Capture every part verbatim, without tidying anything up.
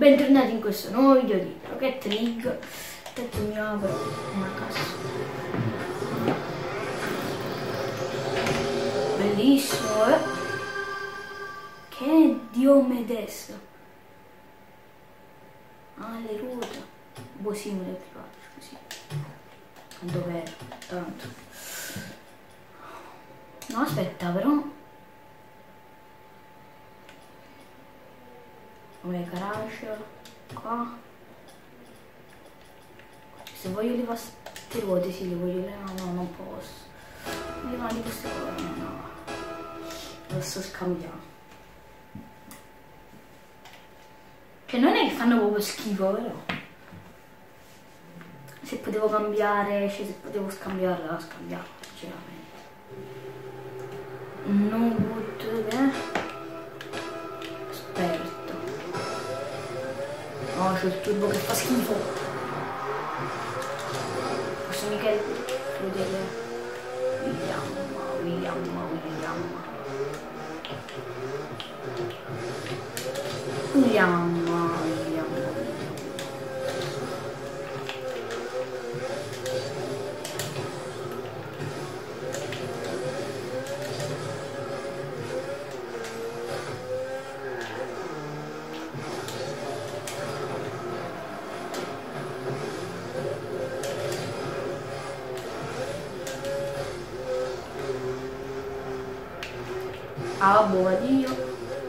Bentornati in questo nuovo video di Rocket League. Aspetta, mi apro una cassa. Bellissimo, eh? Che Diomedes. Ah, le ruote. Boh, sì, me le faccio così. Dov'è? Tanto. No, aspetta, però. Come garage qua. Se voglio levare queste ruote, sì, le voglio levare, no, non posso. Levare queste ruote, no. Posso scambiare. Che non è che fanno proprio schifo, vero? Se potevo cambiare, cioè se potevo scambiare, la scambiavo, sinceramente. Non potrei. Esperto. No, c'è il turbo che fa schifo. Posso mica vedere William, William, William. William, William. Ah, buona Dio.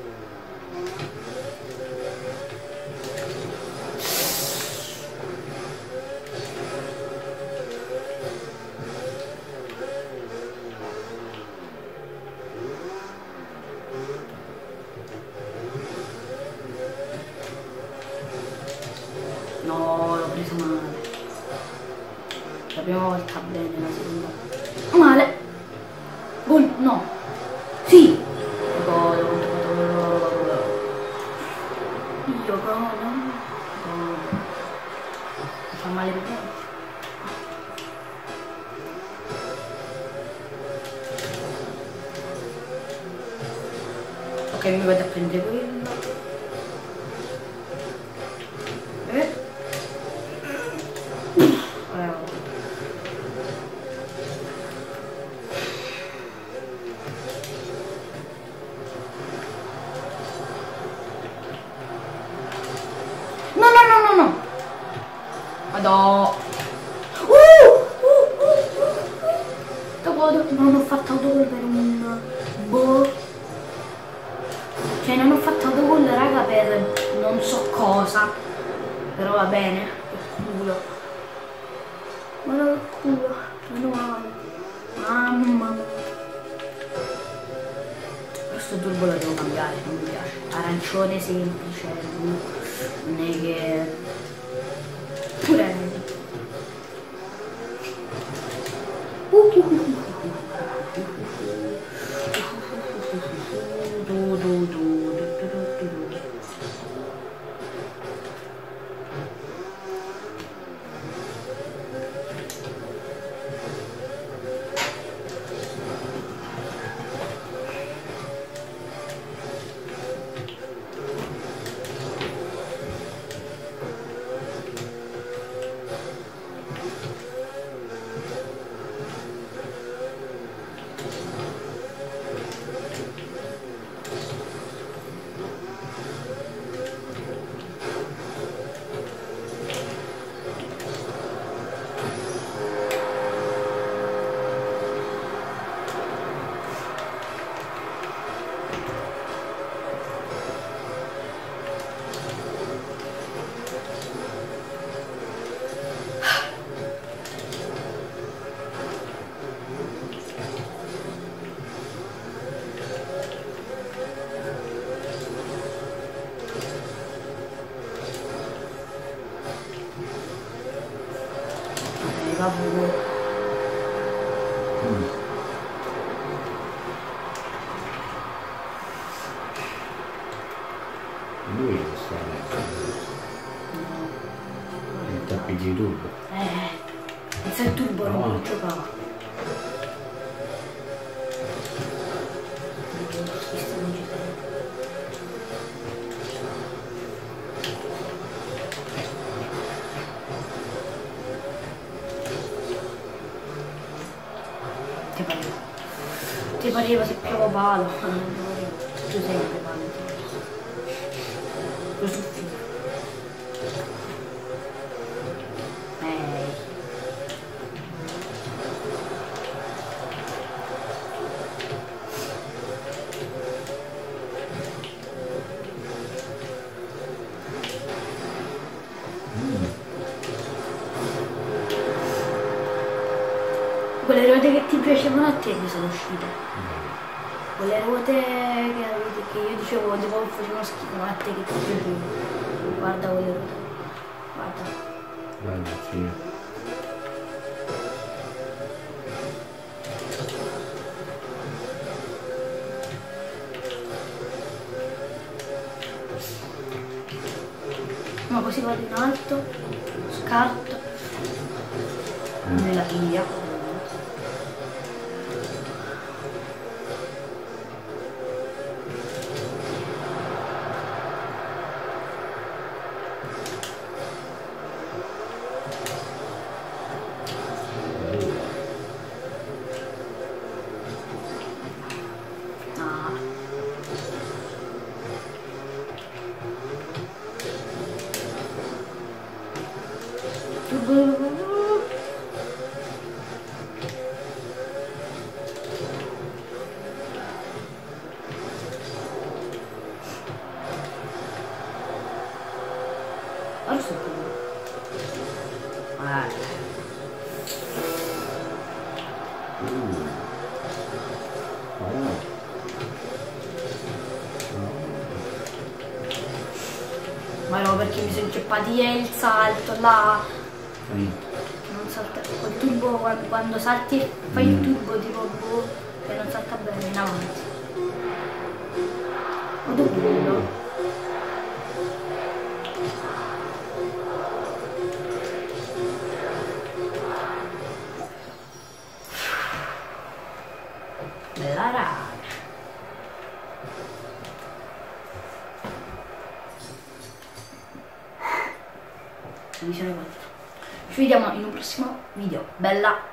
No, l'ho preso male. La prima volta bene, la seconda male. Gol, no. Sì. Io no, no. Mi fa male per te. Ok, mi vado a prendere quello. Eh? No, no, no, no, no. Vado. Uh, uh, uh, uh. Dopo non ho fatto autogol per un boh. Cioè non ho fatto autogol, raga, per non so cosa. Però va bene. Che culo. Guarda che culo. Meno male. Mamma mia. Questo turbo lo devo cambiare, non mi piace. Arancione semplice. Non è che pure uh, uh, uh, uh. Du, du, du. Mm. Lui lo sta no. Il tappi di turbo. Eh, senza il turbo non no. giocava. ti pareva se piove palo? Tu sei sempre palo. Così figo. Ehi. Quelle ruote che ti piacevano a te mi sono uscite. Quelle ruote che, che io dicevo tipo facevano schifo, ma a te che ti piacevano. Guarda quelle ruote. Guarda. Guarda, sì. Ma così vado in alto, scarto, nella piglia. Adesso ah. Mm. Oh. Ma no, perché mi sono inceppati e il salto là. Mm. Non salta. Col turbo quando, quando salti e fai mm. il turbo tipo boh, che non salta bene in avanti. Ma dove quello? Bella raga. Ci vediamo in un prossimo video. Bella.